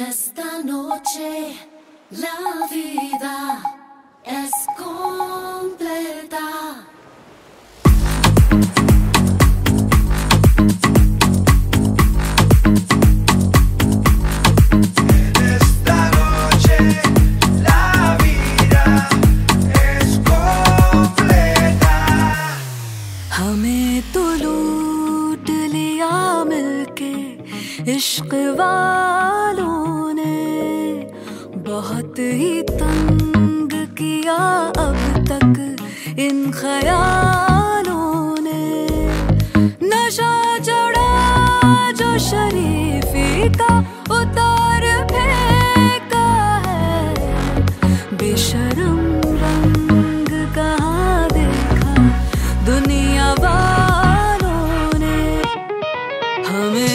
esta noche la vida es completa. इश्क वालों ने बहुत ही तंग किया अब तक इन ख्यालों ने। नशा चढ़ा जो शरीफी का उतार फेंका है, बेशर्म रंग कहाँ देखा दुनिया वालों ने। हमें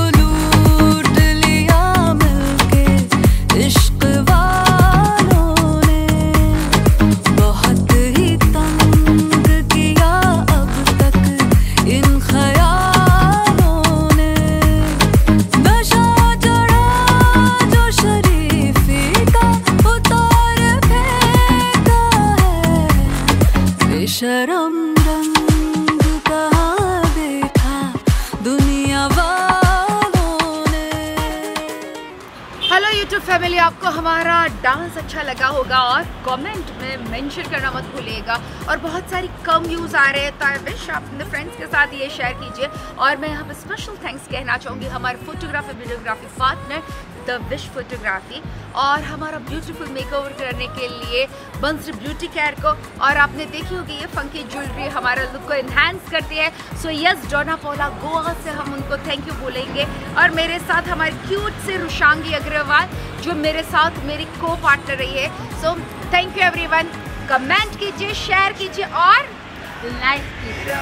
शर्म रंग कहाँ देखा दुनिया वालों ने। हेलो यूट्यूब फैमिली, आपको हमारा डांस अच्छा लगा होगा और कमेंट में मेंशन करना मत भूलिएगा। और बहुत सारी कम व्यूज़ आ रहे हैं तो आई विश आप अपने फ्रेंड्स के साथ ये शेयर कीजिए। और मैं यहाँ पे स्पेशल थैंक्स कहना चाहूँगी हमारे photography videography partner the wish photography और हमारा ब्यूटीफुल मेकओवर करने के लिए बंसी ब्यूटी केयर को। और आपने देखी होगी ये फंकी ज्वेलरी हमारा लुक को इन्हांस करती है। सो यस, डोना पोला गोवा से हम उनको थैंक यू बोलेंगे। और मेरे साथ हमारी क्यूट से रुशांगी अग्रवाल जो मेरे साथ मेरी को पार्टनर रही है। So thank you everyone. Comment कीजिए, शेयर कीजिए और लाइक कीजिए।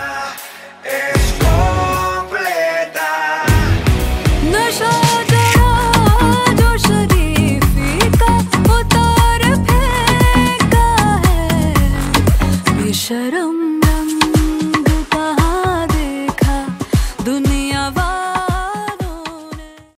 शर्म